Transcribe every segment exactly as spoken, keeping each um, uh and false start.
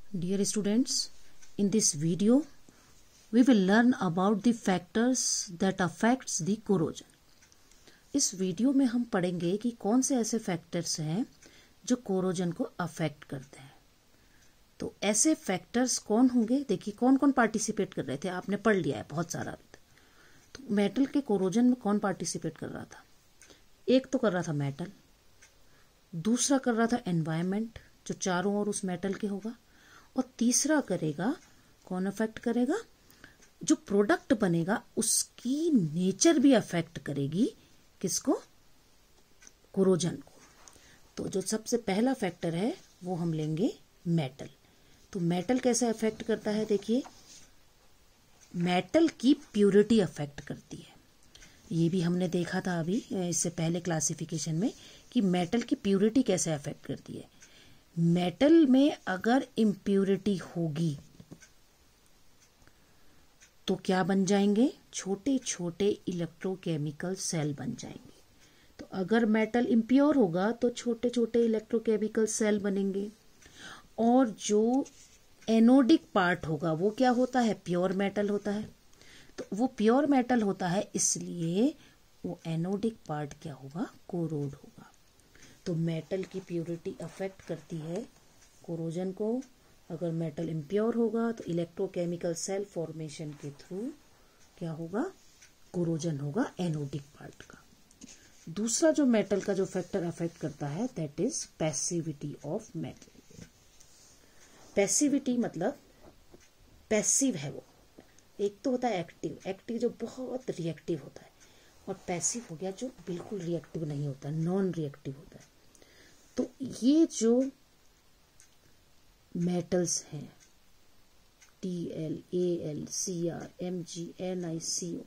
Dear students, in this video, we will learn about the factors that affects the corrosion. इस video में हम पढ़ेंगे कि कौन से ऐसे फैक्टर्स हैं जो कोरोजन को अफेक्ट करते हैं. तो ऐसे फैक्टर्स कौन होंगे? देखिए कौन कौन पार्टिसिपेट कर रहे थे, आपने पढ़ लिया है बहुत सारा. तो मेटल के कोरोजन में कौन पार्टिसिपेट कर रहा था? एक तो कर रहा था मेटल, दूसरा कर रहा था एनवायरनमेंट जो चारों ओर उस मेटल के होगा, और तीसरा करेगा कौन अफेक्ट करेगा? जो प्रोडक्ट बनेगा उसकी नेचर भी अफेक्ट करेगी. किसको? कोरोजन को. तो जो सबसे पहला फैक्टर है वो हम लेंगे मेटल. तो मेटल कैसे अफेक्ट करता है? देखिए मेटल की प्यूरिटी अफेक्ट करती है. ये भी हमने देखा था अभी इससे पहले क्लासिफिकेशन में कि मेटल की प्यूरिटी कैसे अफेक्ट करती है. मेटल में अगर इम्प्यूरिटी होगी तो क्या बन जाएंगे? छोटे छोटे इलेक्ट्रोकेमिकल सेल बन जाएंगे. तो अगर मेटल इम्प्योर होगा तो छोटे छोटे इलेक्ट्रोकेमिकल सेल बनेंगे. और जो एनोडिक पार्ट होगा वो क्या होता है? प्योर मेटल होता है. तो वो प्योर मेटल होता है इसलिए वो एनोडिक पार्ट क्या होगा? कोरोड होगा. तो मेटल की प्यूरिटी अफेक्ट करती है कोरोजन को. अगर मेटल इम्प्योर होगा तो इलेक्ट्रोकेमिकल सेल फॉर्मेशन के थ्रू क्या होगा? कोरोजन होगा एनोडिक पार्ट का. दूसरा जो मेटल का जो फैक्टर अफेक्ट करता है that is passivity of metal. Passivity मतलब पैसिव है वो. एक तो होता है एक्टिव, एक्टिव जो बहुत रिएक्टिव होता है, और पैसिव हो गया जो बिल्कुल रिएक्टिव नहीं होता, नॉन रिएक्टिव होता है. तो ये जो मेटल्स हैं T L, A L, C R, M G, N I, C O,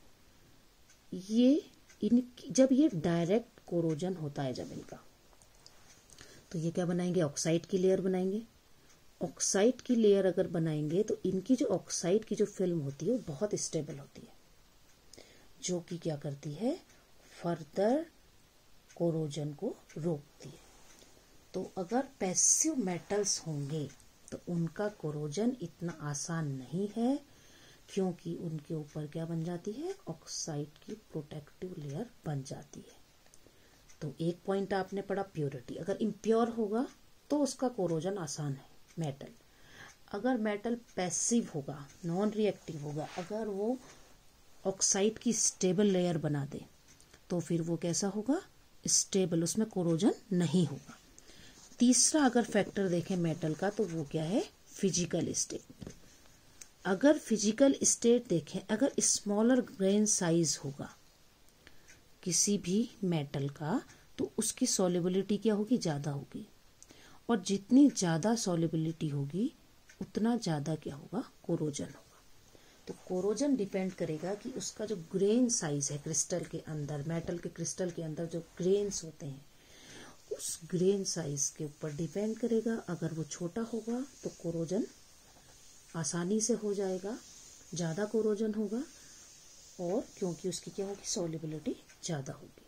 ये इन जब ये डायरेक्ट कोरोजन होता है जब इनका, तो ये क्या बनाएंगे? ऑक्साइड की लेयर बनाएंगे. ऑक्साइड की लेयर अगर बनाएंगे तो इनकी जो ऑक्साइड की जो फिल्म होती है वो बहुत स्टेबल होती है, जो कि क्या करती है? फर्दर कोरोजन को रोकती है. तो अगर पैसिव मेटल्स होंगे तो उनका कोरोजन इतना आसान नहीं है, क्योंकि उनके ऊपर क्या बन जाती है? ऑक्साइड की प्रोटेक्टिव लेयर बन जाती है. तो एक पॉइंट आपने पढ़ा प्योरिटी. अगर इम्प्योर होगा तो उसका कोरोजन आसान है मेटल. अगर मेटल पैसिव होगा, नॉन रिएक्टिव होगा, अगर वो ऑक्साइड की स्टेबल लेयर बना दे तो फिर वो कैसा होगा? स्टेबल, उसमें कोरोजन नहीं होगा. तीसरा अगर फैक्टर देखें मेटल का तो वो क्या है? Physical state. अगर फिजिकल स्टेट देखें, अगर स्मॉलर ग्रेन साइज होगा किसी भी मेटल का तो उसकी सॉल्युबिलिटी क्या होगी? ज़्यादा होगी. और जितनी ज़्यादा सॉल्युबिलिटी होगी उतना ज़्यादा क्या होगा? कोरोजन होगा. तो कोरोजन डिपेंड करेगा कि उसका जो ग्रेन साइज है क्रिस्टल के अंदर, मेटल के क्रिस्टल के अंदर जो ग्रेन्स होते हैं उस ग्रेन साइज के ऊपर डिपेंड करेगा. अगर वो छोटा होगा तो कोरोजन आसानी से हो जाएगा, ज़्यादा कोरोजन होगा, और क्योंकि उसकी क्या होगी? सॉल्युबिलिटी ज़्यादा होगी.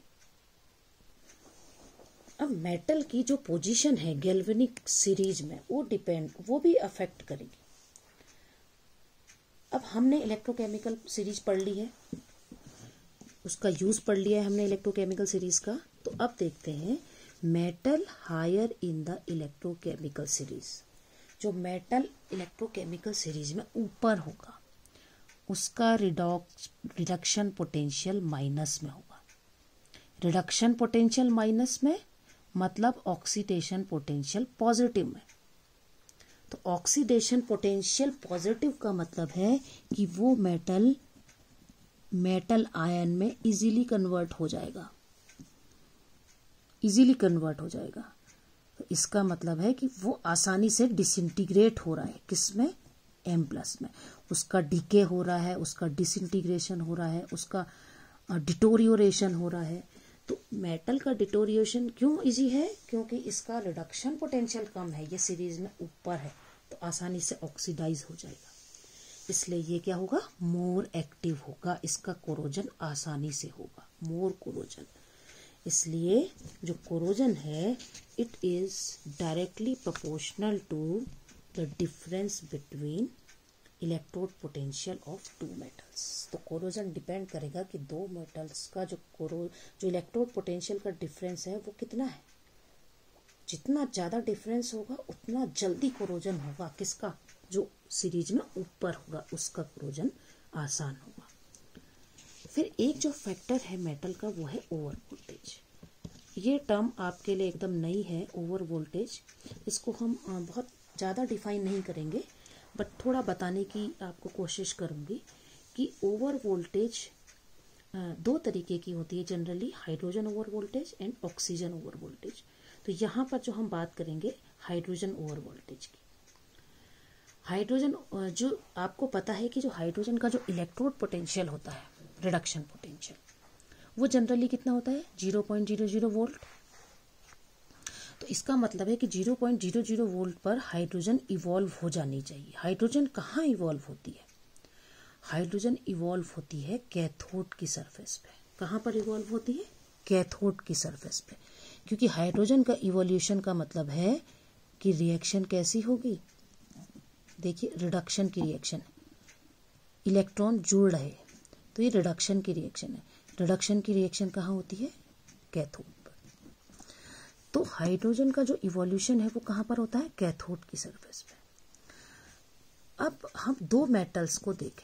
अब मेटल की जो पोजीशन है गैल्वेनिक सीरीज में वो डिपेंड वो भी अफेक्ट करेगी. अब हमने इलेक्ट्रोकेमिकल सीरीज पढ़ ली है, उसका यूज़ पढ़ लिया है हमने इलेक्ट्रोकेमिकल सीरीज का. तो अब देखते हैं metal higher in the electrochemical series. जो मेटल इलेक्ट्रोकेमिकल सीरीज में ऊपर होगा उसका रिडॉक्स रिडक्शन पोटेंशियल माइनस में होगा. रिडक्शन पोटेंशियल माइनस में मतलब ऑक्सीडेशन पोटेंशियल पॉजिटिव में. तो ऑक्सीडेशन पोटेंशियल पॉजिटिव का मतलब है कि वो मेटल मेटल आयन में इजीली कन्वर्ट हो जाएगा, इजीली कन्वर्ट हो जाएगा. तो इसका मतलब है कि वो आसानी से डिसइंटीग्रेट हो रहा है. किसमें? एम प्लस में. उसका डीके हो रहा है, उसका डिसइंटीग्रेशन हो रहा है, उसका डिटोरियोरेशन हो रहा है. तो मेटल का डिटोरिएशन क्यों इजी है? क्योंकि इसका रिडक्शन पोटेंशियल कम है, ये सीरीज में ऊपर है, तो आसानी से ऑक्सीडाइज हो जाएगा. इसलिए ये क्या होगा? मोर एक्टिव होगा, इसका कोरोजन आसानी से होगा, मोर कोरोजन. इसलिए जो कोरोजन है it is directly proportional to the difference between electrode potential of two metals. तो कोरोजन डिपेंड करेगा कि दो मेटल्स का जो कोरो जो इलेक्ट्रोड पोटेंशियल का डिफरेंस है वो कितना है। जितना ज़्यादा डिफरेंस होगा उतना जल्दी कोरोजन होगा, किसका, जो सीरीज में ऊपर होगा उसका कोरोजन आसान होगा। फिर एक जो फैक्टर है मेटल का वो है ओवर वोल्टेज। ये टर्म आपके लिए एकदम नई है, ओवर वोल्टेज। इसको हम बहुत ज़्यादा डिफाइन नहीं करेंगे, बट थोड़ा बताने की आपको कोशिश करूँगी कि ओवर वोल्टेज दो तरीके की होती है generally, hydrogen over voltage and oxygen over voltage. तो यहाँ पर जो हम बात करेंगे हाइड्रोजन ओवर वोल्टेज की। हाइड्रोजन, जो आपको पता है कि जो हाइड्रोजन का जो इलेक्ट्रोड पोटेंशियल होता है, रिडक्शन पोटेंशियल, वो जनरली कितना होता है, zero point zero zero volt. तो इसका मतलब है कि zero point zero zero volt पर हाइड्रोजन इवॉल्व हो जानी चाहिए। हाइड्रोजन कहाँ इवॉल्व होती है? हाइड्रोजन इवॉल्व होती है कैथोड की सरफेस पे। कहाँ पर इवॉल्व होती है? कैथोड की सरफेस पे। क्योंकि हाइड्रोजन का इवोल्यूशन का मतलब है कि रिएक्शन कैसी होगी, देखिए रिडक्शन की रिएक्शन, इलेक्ट्रॉन जुड़ रहे, तो ये रिडक्शन की रिएक्शन है। रिडक्शन की रिएक्शन कहाँ होती है? कैथोड पर। तो हाइड्रोजन का जो इवोल्यूशन है वो कहाँ पर होता है? कैथोड की सरफेस पे। अब हम दो मेटल्स को देखें,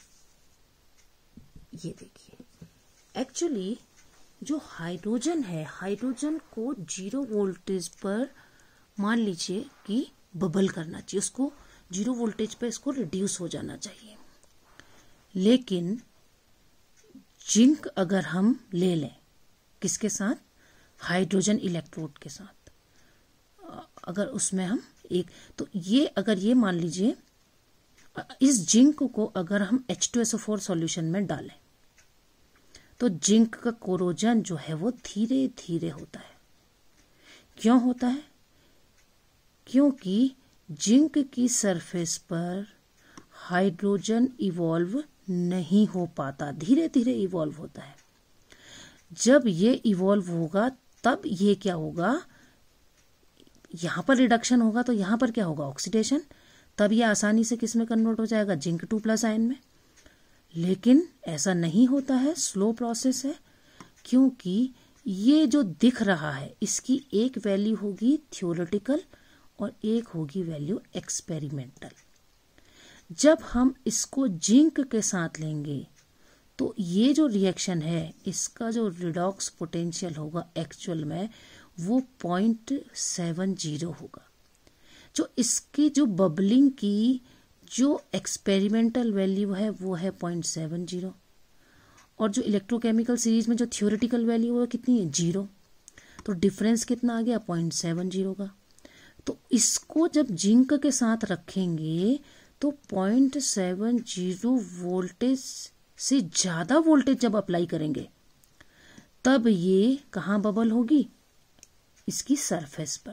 ये देखिए, एक्चुअली जो हाइड्रोजन है, हाइड्रोजन को जीरो वोल्टेज पर मान लीजिए कि बबल करना चाहिए, उसको जीरो वोल्टेज पर इसको रिड्यूस हो जाना चाहिए। लेकिन जिंक अगर हम ले लें, किसके साथ? हाइड्रोजन इलेक्ट्रोड के साथ, अगर उसमें हम एक, तो ये अगर ये मान लीजिए इस जिंक को अगर हम H two S O four solution में डालें तो जिंक का कोरोजन जो है वो धीरे धीरे होता है। क्यों होता है? क्योंकि जिंक की सरफेस पर हाइड्रोजन इवॉल्व नहीं हो पाता, धीरे धीरे इवॉल्व होता है। जब ये इवॉल्व होगा तब ये क्या होगा, यहां पर रिडक्शन होगा, तो यहां पर क्या होगा? ऑक्सीडेशन। तब ये आसानी से किस में कन्वर्ट हो जाएगा? जिंक टू प्लस आयन में। लेकिन ऐसा नहीं होता है, स्लो प्रोसेस है, क्योंकि ये जो दिख रहा है इसकी एक वैल्यू होगी थ्योरेटिकल और एक होगी वैल्यू एक्सपेरिमेंटल। जब हम इसको जिंक के साथ लेंगे तो ये जो रिएक्शन है इसका जो रिडॉक्स पोटेंशियल होगा एक्चुअल में वो पॉइंट सेवन जीरो होगा। जो इसकी जो बबलिंग की जो एक्सपेरिमेंटल वैल्यू है वो है पॉइंट सेवन जीरो, और जो इलेक्ट्रोकेमिकल सीरीज में जो थ्योरेटिकल वैल्यू है कितनी है? जीरो। तो डिफरेंस कितना आ गया? पॉइंट सेवन जीरो का। तो इसको जब जिंक के साथ रखेंगे तो पॉइंट सेवन जीरो वोल्टेज से ज्यादा वोल्टेज जब अप्लाई करेंगे तब ये कहाँ बबल होगी? इसकी सरफेस पर।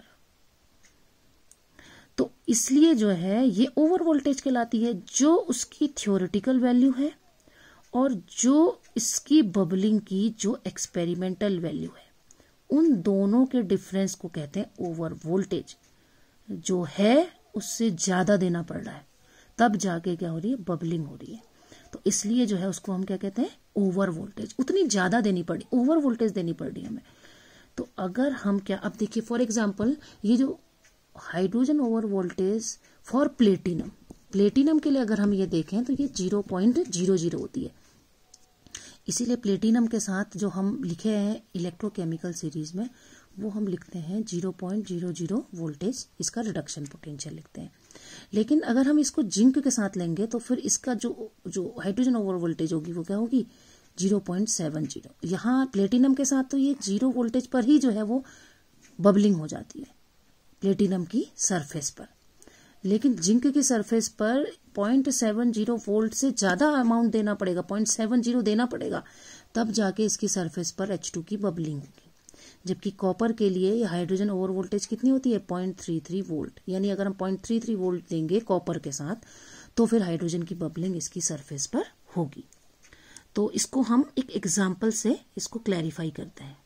तो इसलिए जो है ये ओवर वोल्टेज कहलाती है। जो उसकी थ्योरेटिकल वैल्यू है और जो इसकी बबलिंग की जो एक्सपेरिमेंटल वैल्यू है, उन दोनों के डिफरेंस को कहते हैं ओवर वोल्टेज। जो है उससे ज्यादा देना पड़ रहा है, तब जाके क्या हो रही है? बबलिंग हो रही है। तो इसलिए जो है उसको हम क्या कहते हैं? Over voltage. उतनी ज्यादा देनी पड़ी, ओवर वोल्टेज देनी पड़ रही है हमें। तो अगर हम क्या, अब देखिए फॉर एग्जांपल ये जो hydrogen over voltage for platinum, platinum के लिए अगर हम ये देखें तो ये जीरो पॉइंट जीरो जीरो होती है। इसीलिए प्लेटिनम के साथ जो हम लिखे हैं इलेक्ट्रोकेमिकल सीरीज में वो हम लिखते हैं zero point zero zero voltage, इसका रिडक्शन पोटेंशियल लिखते हैं। लेकिन अगर हम इसको जिंक के साथ लेंगे तो फिर इसका जो जो हाइड्रोजन ओवर वोल्टेज होगी वो क्या होगी? Zero point seven zero. यहाँ प्लेटिनम के साथ तो ये जीरो वोल्टेज पर ही जो है वो बबलिंग हो जाती है प्लेटिनम की सरफेस पर। लेकिन जिंक की सरफेस पर पॉइंट सेवन जीरो वोल्ट से ज्यादा अमाउंट देना पड़ेगा, पॉइंट सेवन जीरो देना पड़ेगा, तब जाके इसकी सरफेस पर एच टू की बबलिंग होगी। जबकि कॉपर के लिए हाइड्रोजन ओवर वोल्टेज कितनी होती है? Point three three volt. यानी अगर हम पॉइंट थ्री थ्री वोल्ट देंगे कॉपर के साथ तो फिर हाइड्रोजन की बबलिंग इसकी सरफेस पर होगी। तो इसको हम एक एग्जाम्पल से इसको क्लैरिफाई करते हैं।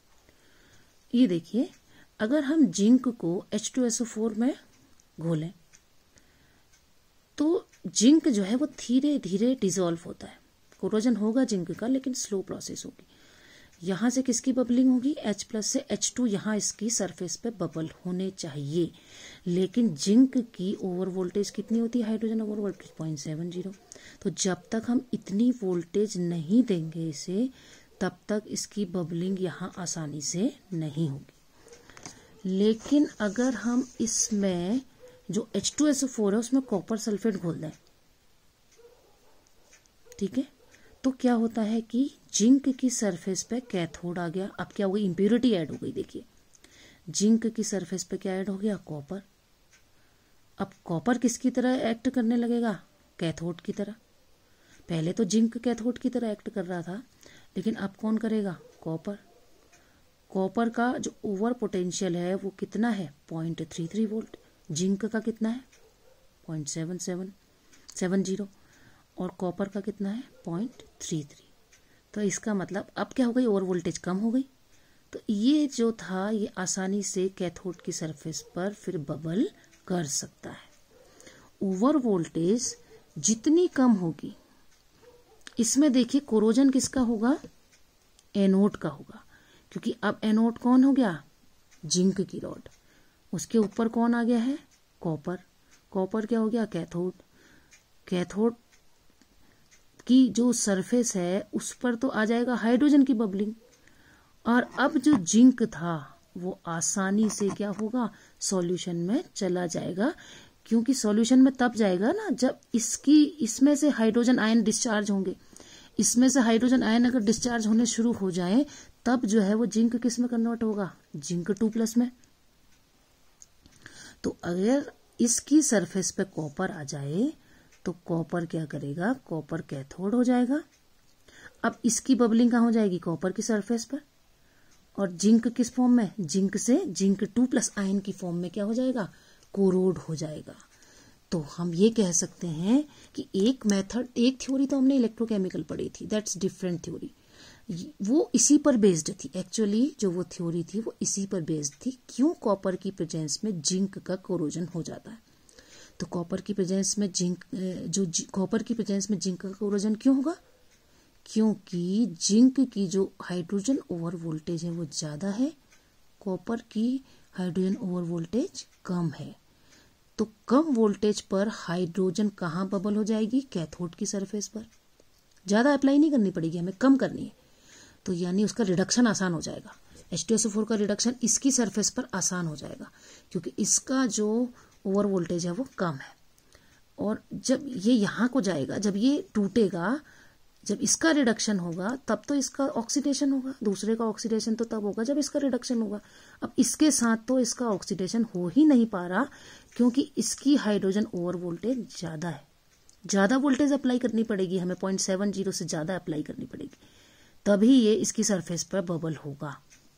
ये देखिए, अगर हम जिंक को H two S O four में घोलें तो जिंक जो है वो धीरे धीरे डिसॉल्व होता है, कोरोजन होगा जिंक का लेकिन स्लो प्रोसेस होगी। यहाँ से किसकी बबलिंग होगी, H प्लस से एच टू, यहाँ इसकी सरफेस पे बबल होने चाहिए, लेकिन जिंक की ओवर वोल्टेज कितनी होती है, hydrogen over voltage point seven zero. तो जब तक हम इतनी वोल्टेज नहीं देंगे इसे, तब तक इसकी बबलिंग यहाँ आसानी से नहीं होगी। लेकिन अगर हम इसमें जो H two S O four है उसमें कॉपर सल्फेट घोल दें, ठीक है, तो क्या होता है कि जिंक की सरफेस पे कैथोड आ गया। अब क्या हो गई, इंप्योरिटी ऐड हो गई। देखिए जिंक की सरफेस पे क्या ऐड हो गया, कॉपर। अब कॉपर किसकी तरह एक्ट करने लगेगा, कैथोड की तरह। पहले तो जिंक कैथोड की तरह एक्ट कर रहा था, लेकिन अब कौन करेगा, कॉपर। कॉपर का जो ओवर पोटेंशियल है वो कितना है, point three three volt. Zinc का कितना है, point seven seven seven zero, और कॉपर का कितना है, पॉइंट थ्री थ्री। तो इसका मतलब अब क्या हो गई, ओवर वोल्टेज कम हो गई। तो ये जो था ये आसानी से कैथोड की सरफेस पर फिर बबल कर सकता है। ओवर वोल्टेज जितनी कम होगी, इसमें देखिए कोरोजन किसका होगा, एनोड का होगा, क्योंकि अब एनोड कौन हो गया, जिंक की रॉड। उसके ऊपर कौन आ गया है, कॉपर। कॉपर क्या हो गया, कैथोड। कैथोड की जो सरफेस है उस पर तो आ जाएगा हाइड्रोजन की बबलिंग, और अब जो जिंक था वो आसानी से क्या होगा, सॉल्यूशन में चला जाएगा। क्योंकि सॉल्यूशन में तब जाएगा ना जब इसकी इसमें से हाइड्रोजन आयन डिस्चार्ज होंगे। इसमें से हाइड्रोजन आयन अगर डिस्चार्ज होने शुरू हो जाए तब जो है वो जिंक किस में कन्वर्ट होगा, जिंक टू प्लस में। तो अगर इसकी सरफेस पे कॉपर आ जाए तो कॉपर क्या करेगा, कॉपर कैथोड हो जाएगा। अब इसकी बबलिंग कहाँ हो जाएगी, कॉपर की सरफेस पर, और जिंक किस फॉर्म में, जिंक से जिंक टू प्लस आयन की फॉर्म में क्या हो जाएगा, कोरोड हो जाएगा। तो हम ये कह सकते हैं कि एक मेथड, एक थ्योरी तो हमने इलेक्ट्रोकेमिकल पढ़ी थी, दैट्स डिफरेंट थ्योरी, वो इसी पर बेस्ड थी। एक्चुअली जो वो थ्योरी थी वो इसी पर बेस्ड थी, क्यों कॉपर की प्रेजेंस में जिंक का कोरोजन हो जाता है। तो कॉपर की प्रेजेंस में जिंक, जो कॉपर की प्रेजेंस में जिंक का कोरोजन क्यों होगा, क्योंकि जिंक की जो हाइड्रोजन ओवर वोल्टेज है वो ज्यादा है, कॉपर की हाइड्रोजन ओवर वोल्टेज कम है। तो कम वोल्टेज पर हाइड्रोजन कहाँ बबल हो जाएगी, कैथोड की सरफेस पर। ज्यादा अप्लाई नहीं करनी पड़ेगी हमें, कम करनी है, तो यानी उसका रिडक्शन आसान हो जाएगा। H two S O four का रिडक्शन इसकी सरफेस पर आसान हो जाएगा, क्योंकि इसका जो ओवर वोल्टेज है वो कम है। और जब ये यहाँ को जाएगा, जब ये टूटेगा, जब इसका रिडक्शन होगा तब तो इसका ऑक्सीडेशन होगा, दूसरे का ऑक्सीडेशन तो तब होगा जब इसका रिडक्शन होगा। अब इसके साथ तो इसका ऑक्सीडेशन हो ही नहीं पा रहा, क्योंकि इसकी हाइड्रोजन ओवर वोल्टेज ज्यादा है। ज्यादा वोल्टेज अप्लाई करनी पड़ेगी हमें, पॉइंट सेवन जीरो से ज्यादा अप्लाई करनी पड़ेगी, तभी ये इसकी सरफेस पर बबल होगा।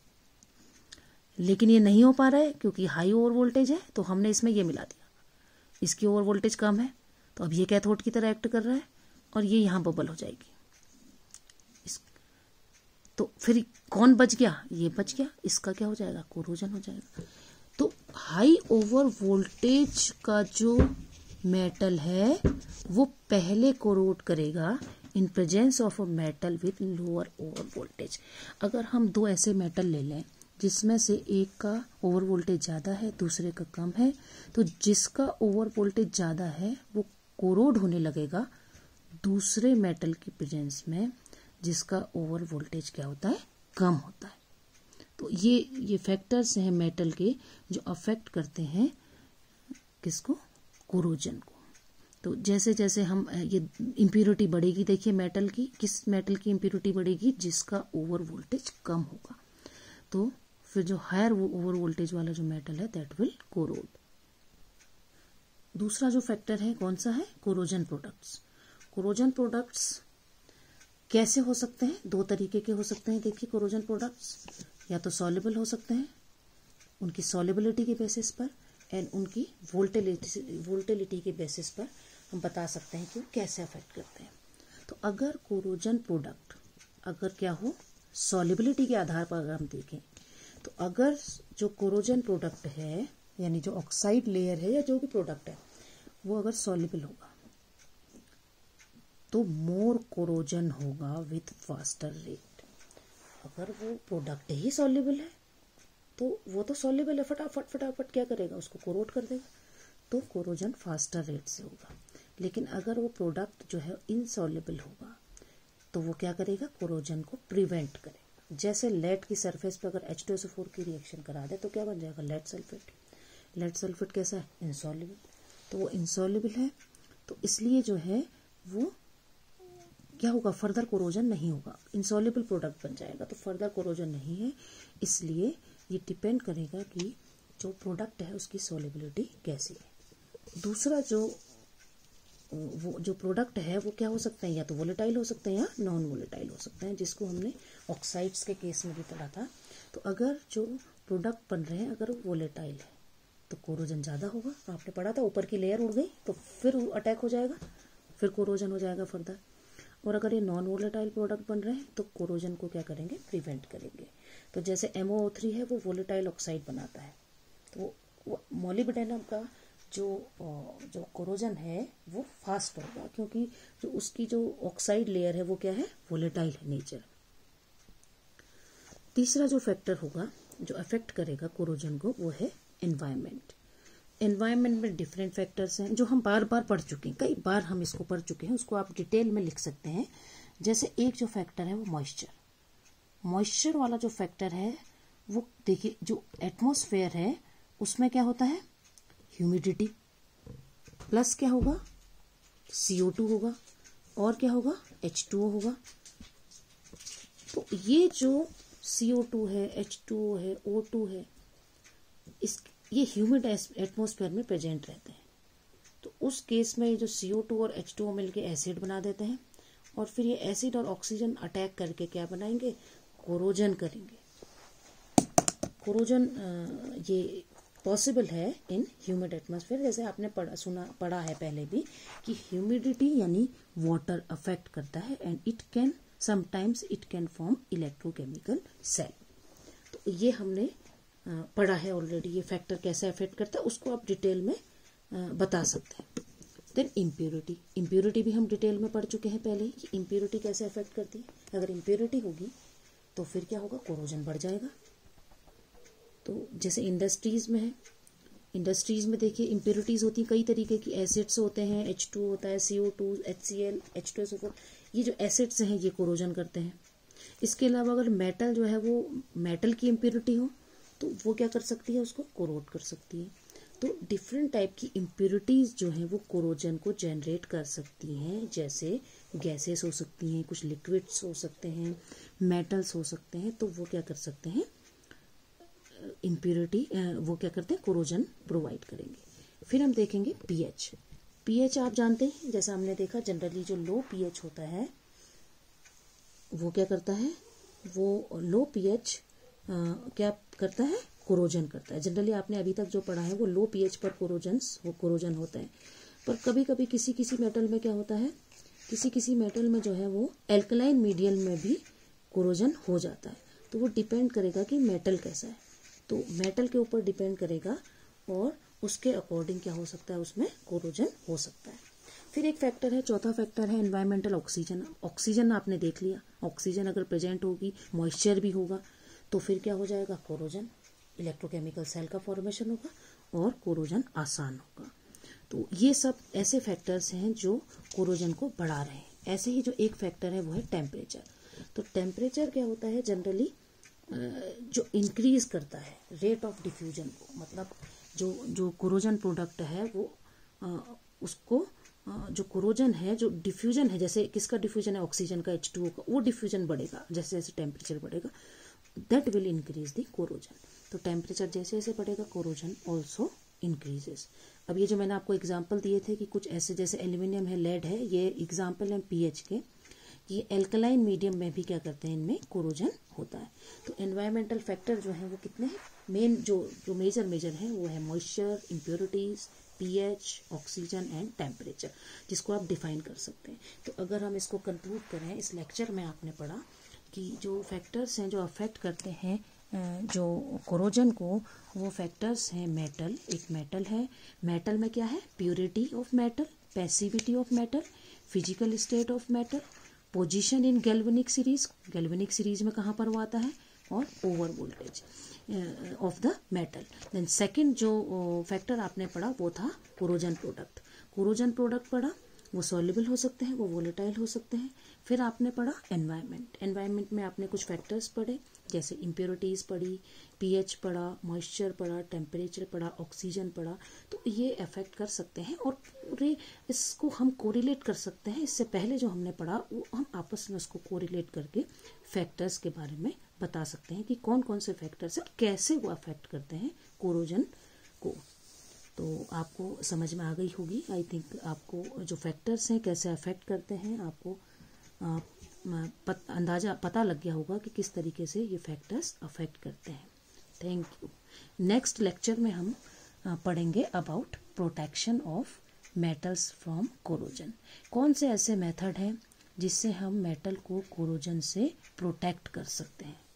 लेकिन ये नहीं हो पा रहा है क्योंकि हाई ओवर वोल्टेज है, तो हमने इसमें ये मिला दिया। इसकी ओवर वोल्टेज कम है, तो अब ये कैथोड की तरह एक्ट कर रहा है और ये यहां बबल हो जाएगी। इस, तो फिर कौन बच गया, ये बच गया, इसका क्या हो जाएगा, कोरोजन हो जाएगा। तो हाई ओवर वोल्टेज का जो मेटल है वो पहले कोरोड करेगा in presence of a metal with lower over voltage. अगर हम दो ऐसे मेटल ले लें जिसमें से एक का ओवर वोल्टेज ज्यादा है, दूसरे का कम है, तो जिसका ओवर वोल्टेज ज्यादा है वो कोरोड होने लगेगा दूसरे मेटल की प्रेजेंस में, जिसका ओवर वोल्टेज क्या होता है, कम होता है। तो ये ये फैक्टर्स हैं मेटल के जो अफेक्ट करते हैं किसको, कोरोजन को। तो जैसे जैसे हम ये इम्प्योरिटी बढ़ेगी, देखिए मेटल की, किस मेटल की इम्प्योरिटी बढ़ेगी, जिसका ओवर वोल्टेज कम होगा। तो फिर जो हायर ओवर वोल्टेज वाला जो मेटल है दैट विल कोरोड। दूसरा जो फैक्टर है कौन सा है, कोरोजन प्रोडक्ट्स। कोरोजन प्रोडक्ट्स कैसे हो सकते हैं, दो तरीके के हो सकते हैं। देखिए कोरोजन प्रोडक्ट्स या तो सॉल्युबल हो सकते हैं उनकी सॉल्युबिलिटी के बेसिस पर, एंड उनकी वोल्टेलिटी वोल्टेलिटी के बेसिस पर हम बता सकते हैं कि वो कैसे अफेक्ट करते हैं। तो अगर कोरोजन प्रोडक्ट अगर क्या हो, सॉल्युबिलिटी के आधार पर अगर हम देखें, तो अगर जो कोरोजन प्रोडक्ट है यानी जो ऑक्साइड लेयर है या जो भी प्रोडक्ट है वो अगर सॉल्युबल होगा, तो मोर कोरोजन होगा विथ फास्टर रेट। अगर वो प्रोडक्ट ही सॉल्युबल है तो वो तो सॉल्युबल है, फटाफट फटाफट क्या करेगा, उसको कोरोट कर देगा, तो कोरोजन फास्टर रेट से होगा। लेकिन अगर वो प्रोडक्ट जो है इनसॉल्युबल होगा तो वो क्या करेगा, कोरोजन को प्रिवेंट करेगा। जैसे लेड की सरफेस पर अगर H two S O four की रिएक्शन करा दे तो क्या बन जाएगा, लेड सल्फेट। लेड सल्फेट कैसा है, इनसॉल्युबल, तो वो इनसॉल्युबल है, तो इसलिए जो है वो क्या होगा, फर्दर कोरोजन नहीं होगा, इनसॉल्युबल प्रोडक्ट बन जाएगा, तो फर्दर कोरोजन नहीं है। इसलिए ये डिपेंड करेगा कि जो प्रोडक्ट है उसकी सॉल्युबिलिटी कैसी है। दूसरा जो वो जो प्रोडक्ट है वो क्या हो सकते हैं, या तो वोलेटाइल हो सकते हैं या नॉन वोलेटाइल हो सकते हैं, जिसको हमने ऑक्साइड्स के केस में भी पढ़ा था। तो अगर जो प्रोडक्ट बन रहे हैं अगर वो वोलेटाइल है तो कोरोजन ज़्यादा होगा, आपने पढ़ा था, ऊपर की लेयर उड़ गई तो फिर अटैक हो जाएगा, फिर कोरोजन हो जाएगा फर्दर। और अगर ये नॉन वोलेटाइल प्रोडक्ट बन रहे हैं तो कोरोजन को क्या करेंगे, प्रिवेंट करेंगे। तो जैसे एम ओ थ्री है वो वोलेटाइल ऑक्साइड बनाता है, तो वो मॉलिब्डेनम का जो जो कोरोजन है वो फास्ट होगा, क्योंकि जो उसकी जो ऑक्साइड लेयर है वो क्या है, वोलेटाइल है नेचर। तीसरा जो फैक्टर होगा जो अफेक्ट करेगा कोरोजन को वो है एनवायरनमेंट। एनवायरनमेंट में डिफरेंट फैक्टर्स हैं जो हम बार बार पढ़ चुके हैं, कई बार हम इसको पढ़ चुके हैं, उसको आप डिटेल में लिख सकते हैं। जैसे एक जो फैक्टर है वो मॉइस्चर, मॉइस्चर वाला जो फैक्टर है वो देखिए, जो एटमॉस्फेयर है उसमें क्या होता है, ह्यूमिडिटी प्लस क्या होगा, सी ओ टू होगा, और क्या होगा, एच टू ओ होगा। तो ये जो सी ओ टू है, एच टू ओ है, ओ टू है, इस ये ह्यूमिड एटमॉस्फेयर में प्रेजेंट रहते हैं। तो उस केस में जो सी ओ टू और एच टू ओ मिलके एसिड बना देते हैं, और फिर ये एसिड और ऑक्सीजन अटैक करके क्या बनाएंगे, कोरोजन करेंगे। कोरोजन ये पॉसिबल है इन ह्यूमिड एटमॉस्फेयर। जैसे आपने पढ़ा सुना पढ़ा है पहले भी कि ह्यूमिडिटी यानी वाटर अफेक्ट करता है, and it can sometimes it can form electrochemical cell. तो ये हमने पढ़ा है ऑलरेडी, ये फैक्टर कैसे अफेक्ट करता है उसको आप डिटेल में बता सकते हैं। देन इम्प्योरिटी, इम्प्योरिटी भी हम डिटेल में पढ़ चुके हैं पहले कि इम्प्योरिटी कैसे अफेक्ट करती है। अगर इम्प्योरिटी होगी तो फिर क्या होगा, कोरोजन बढ़ जाएगा। तो जैसे इंडस्ट्रीज में है, इंडस्ट्रीज में देखिए इम्प्योरिटीज होती हैं कई तरीके की, एसिड्स होते हैं, एच टू होता है, C O two, H C L, H two S O four, ये जो एसिड्स हैं ये कोरोजन करते हैं। इसके अलावा अगर मेटल जो है वो मेटल की इम्प्योरिटी हो तो वो क्या कर सकती है, उसको कोरोट कर सकती है। तो डिफरेंट टाइप की इम्प्योरिटीज जो हैं वो कोरोजन को जनरेट कर सकती हैं। जैसे गैसेस हो सकती हैं, कुछ लिक्विड्स हो सकते हैं, मेटल्स हो सकते हैं, तो वो क्या कर सकते हैं, इम्प्योरिटी वो क्या करते हैं, कोरोजन प्रोवाइड करेंगे। फिर हम देखेंगे पीएच। पीएच आप जानते हैं, जैसा हमने देखा जनरली जो लो पीएच होता है वो क्या करता है, वो लो पीएच क्या करता है, कोरोजन करता है। जनरली आपने अभी तक जो पढ़ा है वो लो पीएच पर कोरोजन्स वो कोरोजन होता है। पर कभी कभी किसी किसी मेटल में क्या होता है, किसी किसी मेटल में जो है वो एल्कलाइन मीडियम में भी कोरोजन हो जाता है। तो वो डिपेंड करेगा कि मेटल कैसा है, तो मेटल के ऊपर डिपेंड करेगा और उसके अकॉर्डिंग क्या हो सकता है, उसमें कोरोजन हो सकता है। फिर एक फैक्टर है, चौथा फैक्टर है एनवायरमेंटल ऑक्सीजन। ऑक्सीजन आपने देख लिया, ऑक्सीजन अगर प्रेजेंट होगी, मॉइस्चर भी होगा, तो फिर क्या हो जाएगा, कोरोजन, इलेक्ट्रोकेमिकल सेल का फॉर्मेशन होगा और कोरोजन आसान होगा। तो ये सब ऐसे फैक्टर्स हैं जो कोरोजन को बढ़ा रहे हैं। ऐसे ही जो एक फैक्टर है वो है टेम्परेचर। तो टेम्परेचर क्या होता है, जनरली जो इंक्रीज करता है रेट ऑफ डिफ्यूजन को, मतलब जो जो कोरोजन प्रोडक्ट है वो आ, उसको आ, जो कोरोजन है, जो डिफ्यूजन है, जैसे किसका डिफ्यूजन है, ऑक्सीजन का, एच टू ओ का, वो डिफ्यूजन बढ़ेगा जैसे जैसे टेम्परेचर बढ़ेगा, that will increase the corrosion. तो टेम्परेचर जैसे जैसे बढ़ेगा कोरोजन ऑल्सो इंक्रीजेस। अब ये जो मैंने आपको एग्जांपल दिए थे कि कुछ ऐसे जैसे एल्यूमिनियम है, लेड है, ये एग्जांपल है पीएच के, ये एल्कलाइन मीडियम में भी क्या करते हैं, इनमें कोरोजन होता है। तो एनवायरमेंटल फैक्टर जो है वो कितने हैं, मेन जो जो मेजर मेजर है वो है moisture, impurities, pH, oxygen and temperature, जिसको आप डिफाइन कर सकते हैं। तो अगर हम इसको कंक्लूड करें, इस लेक्चर में आपने पढ़ा कि जो फैक्टर्स हैं जो अफेक्ट करते हैं जो कोरोजन को, वो फैक्टर्स हैं मेटल, एक मेटल है, मेटल में क्या है, purity of metal, passivity of metal, physical state of metal, position in galvanic series, galvanic series में कहाँ पर वो आता है, और over voltage of the metal. Then second जो फैक्टर आपने पढ़ा वो था कोरोजन प्रोडक्ट। कोरोजन प्रोडक्ट पढ़ा, वो सॉल्युबल हो सकते हैं, वो वोलेटाइल हो सकते हैं। फिर आपने पढ़ा एनवायरनमेंट। एनवायरनमेंट में आपने कुछ फैक्टर्स पढ़े, जैसे इम्प्योरिटीज़ पढ़ी, पीएच पढ़ा, मॉइस्चर पढ़ा, टेम्परेचर पढ़ा, ऑक्सीजन पढ़ा। तो ये अफेक्ट कर सकते हैं और पूरे इसको हम कोरिलेट कर सकते हैं। इससे पहले जो हमने पढ़ा वो हम आपस में उसको कोरिलेट करके फैक्टर्स के बारे में बता सकते हैं कि कौन कौन से फैक्टर्स हैं, कैसे वो अफेक्ट करते हैं कोरोजन को। तो आपको समझ में आ गई होगी, आई थिंक आपको जो फैक्टर्स हैं कैसे अफेक्ट करते हैं, आपको आ, पत, अंदाज़ा पता लग गया होगा कि किस तरीके से ये फैक्टर्स अफेक्ट करते हैं। Thank you. नेक्स्ट लेक्चर में हम पढ़ेंगे about protection of metals from corrosion. कौन से ऐसे मेथड हैं जिससे हम मेटल को कोरोजन से प्रोटेक्ट कर सकते हैं।